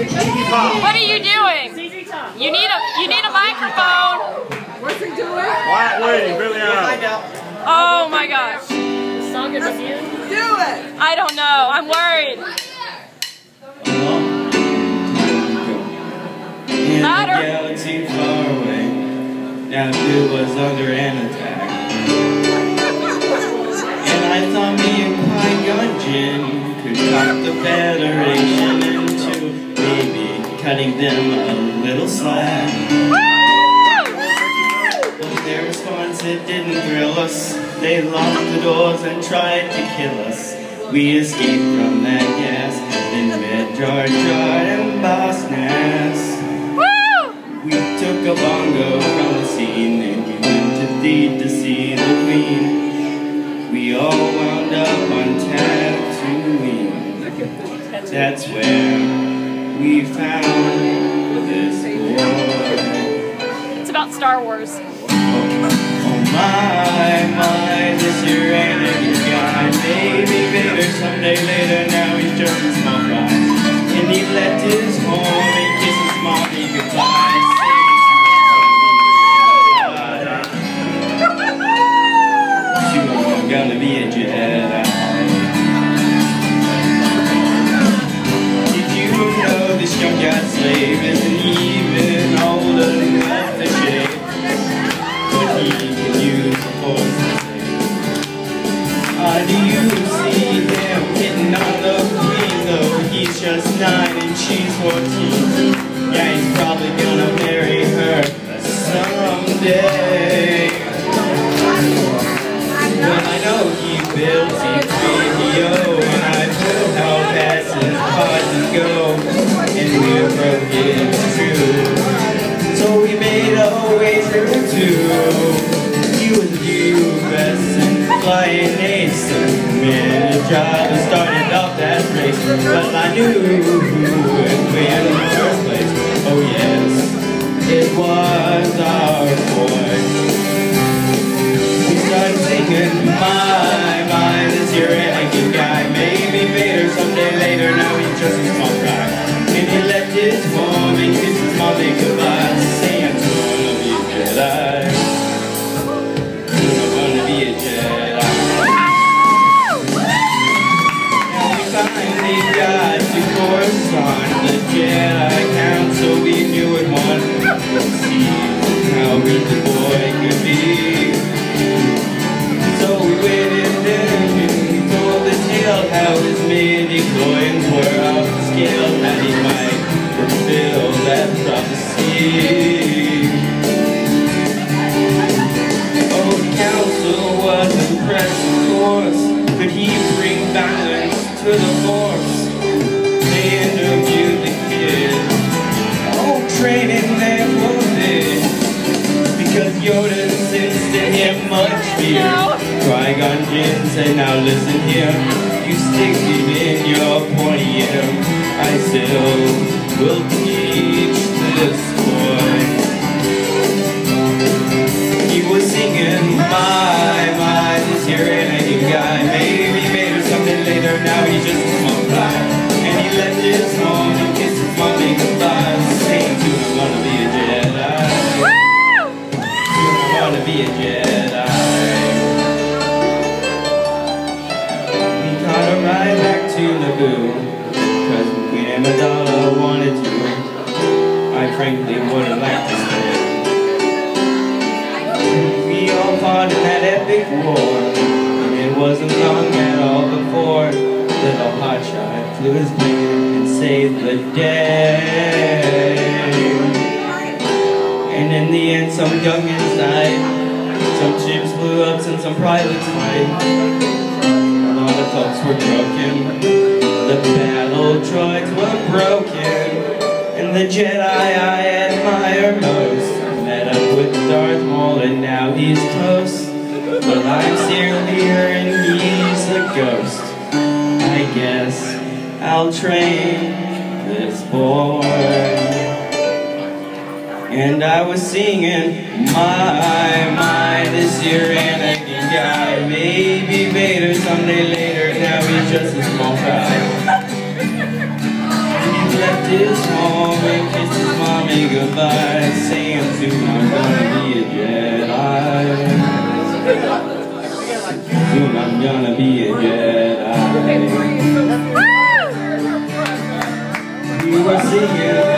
What are you doing? You need a microphone. What's he doing? Quiet waiting, really out. Oh my gosh. Saga Begins? Do it! I don't know. I'm worried. In a galaxy far away, now it was under an attack. And I thought me and Qui-Gon Jinn could talk the Federation into maybe cutting them a little slack. But their response, it didn't thrill us. They locked the doors and tried to kill us. We escaped from that gas, then met Jar Jar and Boss Nass. We took a bongo from the scene and we went to Theed to see the Queen. We all wound up on Tatooine. That's where we found this boy. It's about Star Wars. Oh my, this your Anakin guy. Baby Vader, someday later, now he's just a small guy. And he left his home and kissed his mommy goodbye. I'm gonna be a Jedi. Did you know this junkyard slave isn't even old enough to shave? But he can use the force to save. Do you see him hitting on the Queen though? He's just 9 and she's 14. Yeah, he's probably gonna marry her someday. Well, I know he built C-3PO, and I put how fast his pod can go, and we're broken too. So we made our way through too. He was U.S. and flying ace, and man, his job started off that race. But I knew who would win in the first place. Oh yes, it was our boy. Started singing, my, this your Anakin guy. Maybe Vader someday later, now he's just a small guy. And he left his home and kissed his mommy goodbye, saying, I'm gonna be a Jedi. I'm gonna be a Jedi. Now we finally got to Coruscant, the Jedi Council we knew it won. Let's see how weak the boy could be. So we waited and he told the tale how his midi-chlorians were off the scale, that he might fulfill that prophecy. Oh, the council was impressed, of course. Could he bring balance to the force? They interviewed the kid. Oh, training them for this, because Yoda sensed in him much fear. Qui-Gon Jinn said, now listen here, you stick it in your pointy ear. I still will teach this boy. He was singing, my, this here Anakin guy. Maybe Vader something later, now he's just a small guy. And he left his home and kissed his mommy goodbye, saying to him, I wanna be a Jedi. I wanna be a Jedi. Right back to Naboo, cause Queen Amidala wanted to. I frankly would've liked to stay. We all fought in that epic war, and it wasn't long at all before little hotshot flew his plane and saved the day. And in the end, some youngins died, some ships blew up and some pilots died. The folks were broken, the battle droids were broken, and the Jedi I admire most met up with Darth Maul and now he's toast. But I'm still here and he's a ghost. I guess I'll train this boy. And I was singing, my, this here Anakin guy. Maybe Vader someday later, now he's just a small guy. And he's left his home and kissed his mommy goodbye, saying soon I'm gonna be a Jedi. Soon I'm gonna be a Jedi. We were singing